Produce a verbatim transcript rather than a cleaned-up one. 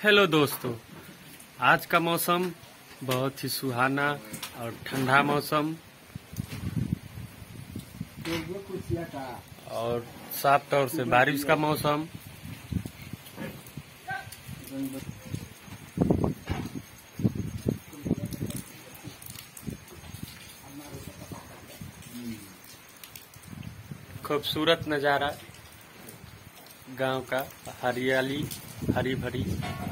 Hello दोस्तों, आज का मौसम बहुत ही सुहाना और ठंडा मौसम और साफ तौर से बारिश का मौसम। खूबसूरत नज़ारा गांव का, हरियाली हरी भरी।